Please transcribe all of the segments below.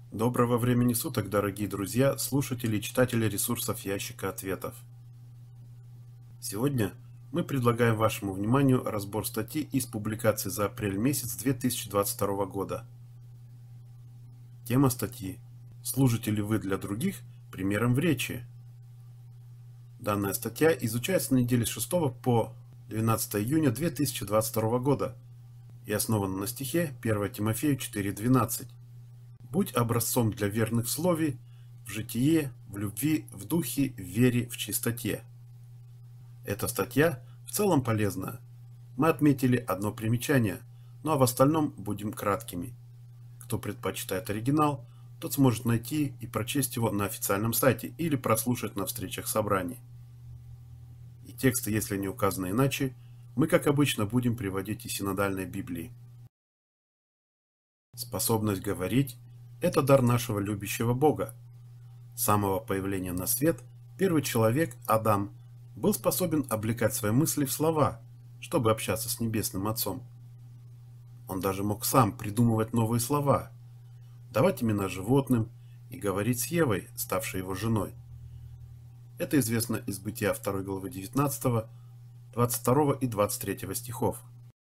Доброго времени суток, дорогие друзья, слушатели и читатели ресурсов Ящика Ответов. Сегодня мы предлагаем вашему вниманию разбор статьи из публикации за апрель месяц 2022 года. Тема статьи: «Служите ли вы для других примером в речи?». Данная статья изучается на неделе с 6 по 12 июня 2022 года и основана на стихе 1 Тимофею 4:12. «Будь образцом для верных в слове, в житие, в любви, в духе, в вере, в чистоте». Эта статья в целом полезна. Мы отметили одно примечание, ну а в остальном будем краткими. Кто предпочитает оригинал, тот сможет найти и прочесть его на официальном сайте или прослушать на встречах собраний. И тексты, если не указано иначе, мы, как обычно, будем приводить из синодальной Библии. Способность говорить – это дар нашего любящего Бога. С самого появления на свет первый человек, Адам, был способен облекать свои мысли в слова, чтобы общаться с Небесным Отцом. Он даже мог сам придумывать новые слова, давать имена животным и говорить с Евой, ставшей его женой. Это известно из Бытия 2 главы 19, 22 и 23 стихов.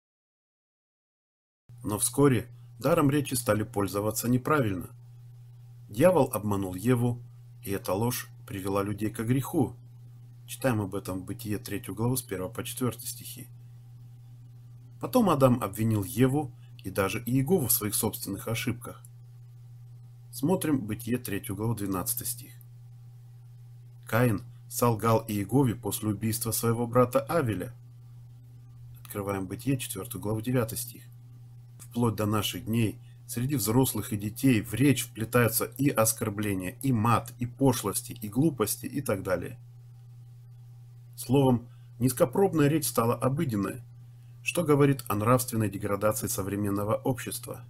Но вскоре даром речи стали пользоваться неправильно. Дьявол обманул Еву, и эта ложь привела людей к греху. Читаем об этом в Бытие 3 главу с 1 по 4 стихи. Потом Адам обвинил Еву и даже Иегову в своих собственных ошибках. Смотрим Бытие 3 главу 12 стих. Каин солгал Иегове после убийства своего брата Авеля. Открываем Бытие 4 главу 9 стих. Вплоть до наших дней среди взрослых и детей в речь вплетаются и оскорбления, и мат, и пошлости, и глупости, и так далее. Словом, низкопробная речь стала обыденной, что говорит о нравственной деградации современного общества.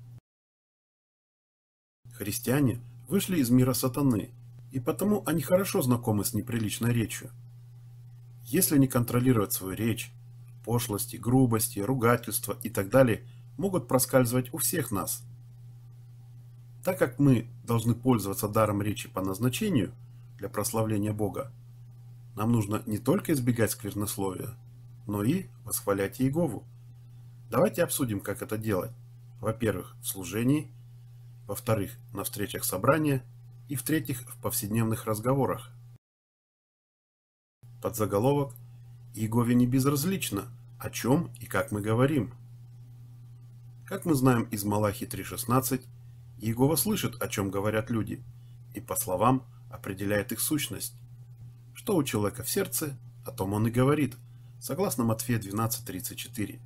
Христиане вышли из мира сатаны, и потому они хорошо знакомы с неприличной речью. Если не контролировать свою речь, пошлости, грубости, ругательства и так далее могут проскальзывать у всех нас. Так как мы должны пользоваться даром речи по назначению для прославления Бога, нам нужно не только избегать сквернословия, но и восхвалять Иегову. Давайте обсудим, как это делать. Во-первых, в служении, во-вторых, на встречах собрания и, в-третьих, в повседневных разговорах. Подзаголовок: «Иегове не безразлично, о чем и как мы говорим». Как мы знаем из Малахии 3:16, Иегова слышит, о чем говорят люди, и по словам определяет их сущность. Что у человека в сердце, о том он и говорит, согласно Матфея 12:34.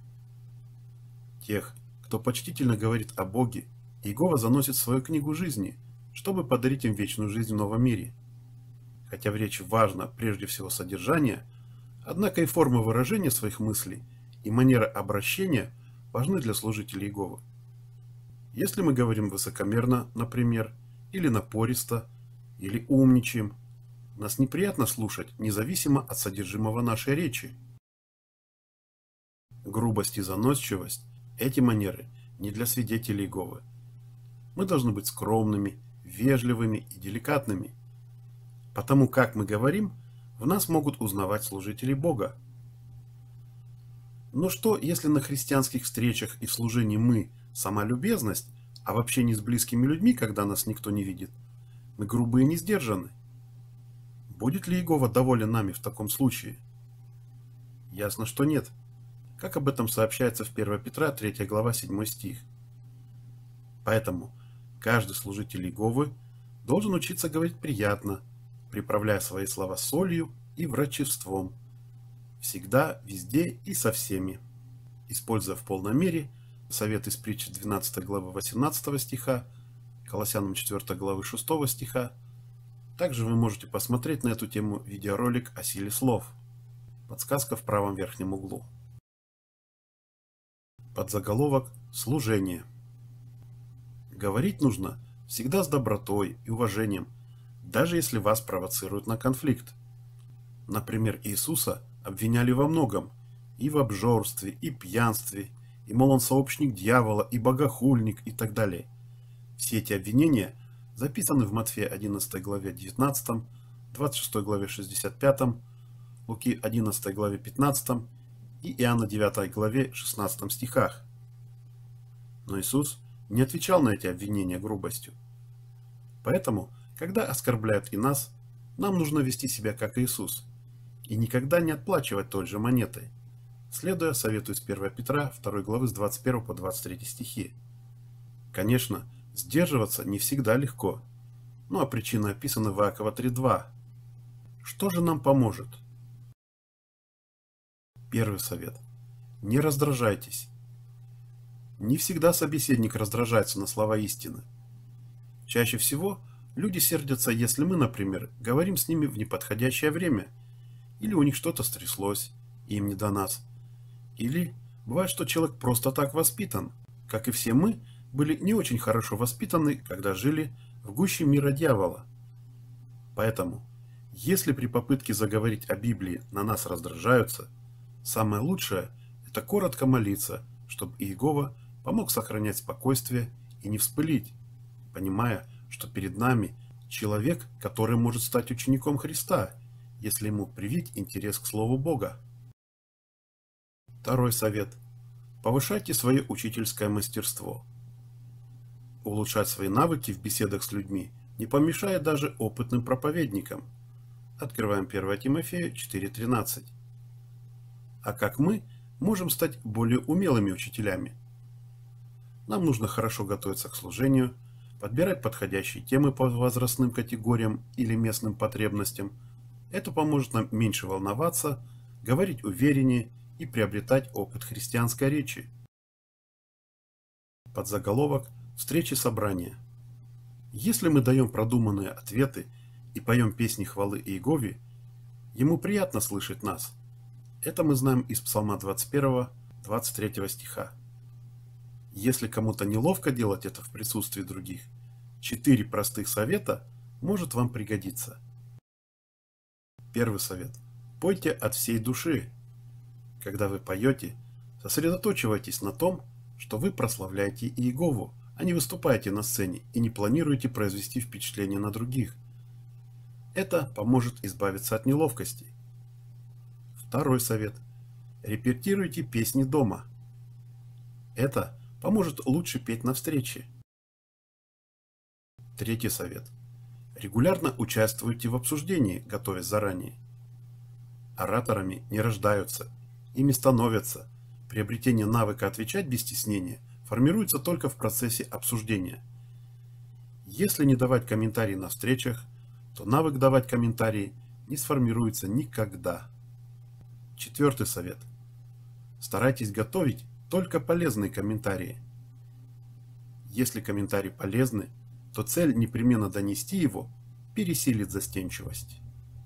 Тех, кто почтительно говорит о Боге, Иегова заносит в свою книгу жизни, чтобы подарить им вечную жизнь в новом мире. Хотя в речи важно прежде всего содержание, однако и форма выражения своих мыслей и манера обращения важны для служителей Иеговы. Если мы говорим высокомерно, например, или напористо, или умничаем, нас неприятно слушать, независимо от содержимого нашей речи. Грубость и заносчивость – эти манеры не для свидетелей Иеговы. Мы должны быть скромными, вежливыми и деликатными. Потому как мы говорим, в нас могут узнавать служители Бога. Но что, если на христианских встречах и в служении мы – сама любезность, а в общении с близкими людьми, когда нас никто не видит, мы грубые и не сдержаны? Будет ли Иегова доволен нами в таком случае? Ясно, что нет. Как об этом сообщается в 1 Петра 3 глава 7 стих. Поэтому каждый служитель Иеговы должен учиться говорить приятно, приправляя свои слова солью и врачевством, всегда, везде и со всеми, используя в полной мере совет из притчи 12 главы 18 стиха, Колоссянам 4 главы 6 стиха. Также вы можете посмотреть на эту тему видеоролик о силе слов. Подсказка в правом верхнем углу. Подзаголовок: служение. Говорить нужно всегда с добротой и уважением, даже если вас провоцируют на конфликт. Например, Иисуса обвиняли во многом: и в обжорстве, и пьянстве, и мол он сообщник дьявола, и богохульник, и так далее. Все эти обвинения записаны в Матфея 11 главе 19, 26 главе 65, Луки 11 главе 15 и Иоанна 9 главе 16 стихах. Но Иисус не отвечал на эти обвинения грубостью. Поэтому, когда оскорбляют и нас, нам нужно вести себя как Иисус и никогда не отплачивать той же монетой, следуя совету из 1 Петра 2 главы с 21 по 23 стихи. Конечно, сдерживаться не всегда легко, а причина описана в Иакова 3:2. Что же нам поможет? Первый совет. Не раздражайтесь. Не всегда собеседник раздражается на слова истины. Чаще всего люди сердятся, если мы, например, говорим с ними в неподходящее время, или у них что-то стряслось, и им не до нас. Или бывает, что человек просто так воспитан, как и все мы, были не очень хорошо воспитаны, когда жили в гуще мира дьявола. Поэтому, если при попытке заговорить о Библии на нас раздражаются, самое лучшее – это коротко молиться, чтобы Иегова помог сохранять спокойствие и не вспылить, понимая, что перед нами человек, который может стать учеником Христа, если ему привить интерес к Слову Бога. Второй совет. Повышайте свое учительское мастерство. Улучшать свои навыки в беседах с людьми не помешает даже опытным проповедникам. Открываем 1 Тимофея 4:13. А как мы можем стать более умелыми учителями? Нам нужно хорошо готовиться к служению, подбирать подходящие темы по возрастным категориям или местным потребностям. Это поможет нам меньше волноваться, говорить увереннее и приобретать опыт христианской речи. Подзаголовок «Встречи собрания». Если мы даем продуманные ответы и поем песни хвалы Иегове, ему приятно слышать нас. Это мы знаем из Псалма 21, 23 стиха. Если кому-то неловко делать это в присутствии других, 4 простых совета может вам пригодиться. Первый совет. Пойте от всей души. Когда вы поете, сосредоточивайтесь на том, что вы прославляете Иегову, а не выступаете на сцене и не планируете произвести впечатление на других. Это поможет избавиться от неловкости. Второй совет. Репетируйте песни дома. Это поможет лучше петь на встрече. Третий совет. Регулярно участвуйте в обсуждении, готовясь заранее. Ораторами не рождаются, ими становятся. Приобретение навыка отвечать без стеснения формируется только в процессе обсуждения. Если не давать комментарии на встречах, то навык давать комментарии не сформируется никогда. Четвертый совет. Старайтесь готовить только полезные комментарии. Если комментарий полезный, то цель непременно донести его пересилит застенчивость.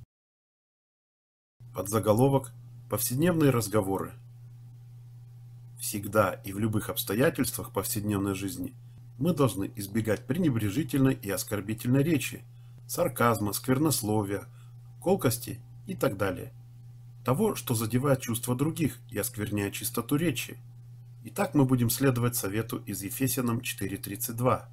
Подзаголовок «Повседневные разговоры». Всегда и в любых обстоятельствах повседневной жизни мы должны избегать пренебрежительной и оскорбительной речи, сарказма, сквернословия, колкости и так далее. Того, что задевает чувства других и оскверняет чистоту речи. Итак, мы будем следовать совету из Ефесянам 4:32.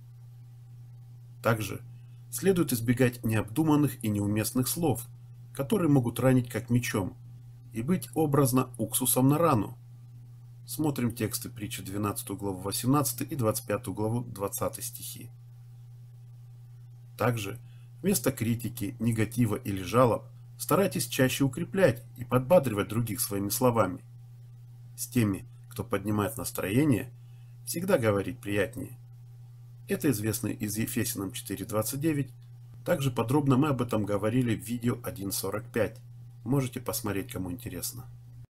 Также следует избегать необдуманных и неуместных слов, которые могут ранить как мечом, и быть образно уксусом на рану. Смотрим тексты притчи 12 главу 18 и 25 главу 20 стихи. Также вместо критики, негатива или жалоб старайтесь чаще укреплять и подбадривать других своими словами. С теми, кто поднимает настроение, всегда говорить приятнее. Это известно из Ефесянам 4:29. Также подробно мы об этом говорили в видео 1.45. Можете посмотреть, кому интересно.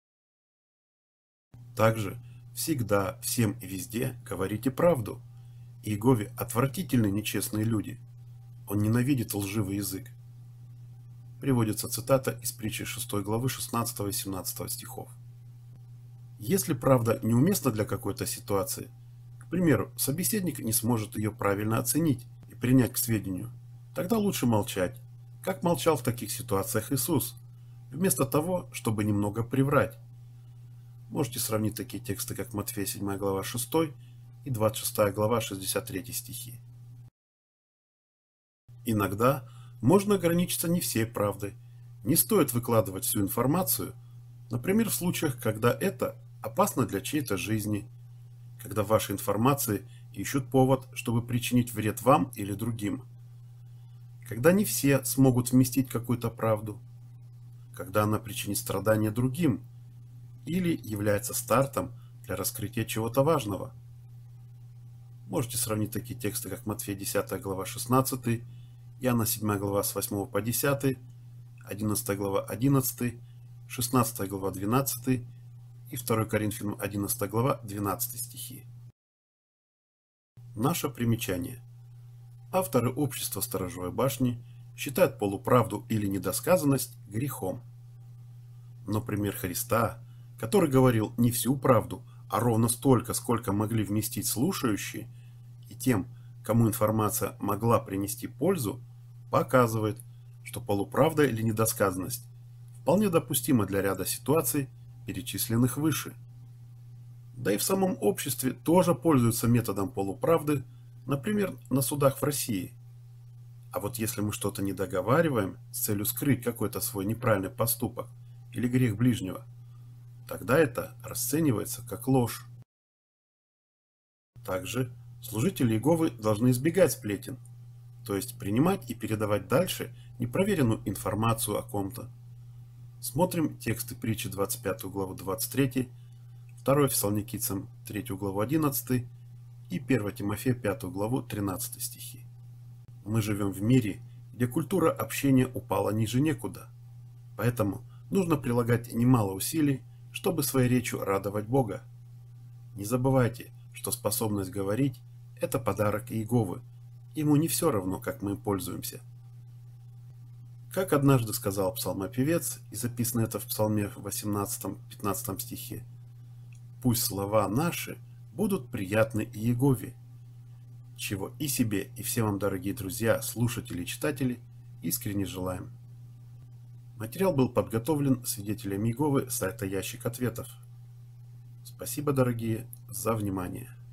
Также всегда, всем и везде говорите правду. Иегове отвратительны нечестные люди. Он ненавидит лживый язык. Приводится цитата из притчи 6 главы 16 и 17 стихов. Если правда неуместна для какой-то ситуации, к примеру, собеседник не сможет ее правильно оценить и принять к сведению, тогда лучше молчать, как молчал в таких ситуациях Иисус, вместо того, чтобы немного приврать. Можете сравнить такие тексты, как Матфея 7 глава 6 и 26 глава 63 стихи. Иногда можно ограничиться не всей правдой. Не стоит выкладывать всю информацию, например, в случаях, когда это опасно для чьей-то жизни, когда в вашей информации ищут повод, чтобы причинить вред вам или другим, когда не все смогут вместить какую-то правду, когда она причинит страдания другим или является стартом для раскрытия чего-то важного. Можете сравнить такие тексты, как Матфея 10 глава 16, Иоанна 7 глава с 8 по 10, 11 глава 11, 16 глава 12 и 2 Коринфянам 11 глава 12 стихи. Наше примечание. Авторы общества Сторожевой башни считают полуправду или недосказанность грехом. Но пример Христа, который говорил не всю правду, а ровно столько, сколько могли вместить слушающие, и тем, кому информация могла принести пользу, показывает, что полуправда или недосказанность вполне допустима для ряда ситуаций, перечисленных выше. Да и в самом обществе тоже пользуются методом полуправды, например, на судах в России. А вот если мы что-то не договариваем с целью скрыть какой-то свой неправильный поступок или грех ближнего, тогда это расценивается как ложь. Также служители Иеговы должны избегать сплетен, то есть принимать и передавать дальше непроверенную информацию о ком-то. Смотрим тексты притчи 25 главу 23, 2 Фессалоникийцам 3 главу 11 и 1 Тимофея 5 главу 13 стихи. Мы живем в мире, где культура общения упала ниже некуда, поэтому нужно прилагать немало усилий, чтобы своей речью радовать Бога. Не забывайте, что способность говорить – это подарок Иеговы. Ему не все равно, как мы им пользуемся. Как однажды сказал псалмопевец, и записано это в псалме 18-15 стихе, «Пусть слова наши будут приятны Иегове», чего и себе, и всем вам, дорогие друзья, слушатели и читатели, искренне желаем. Материал был подготовлен свидетелями Иеговы с сайта Ящик Ответов. Спасибо, дорогие, за внимание.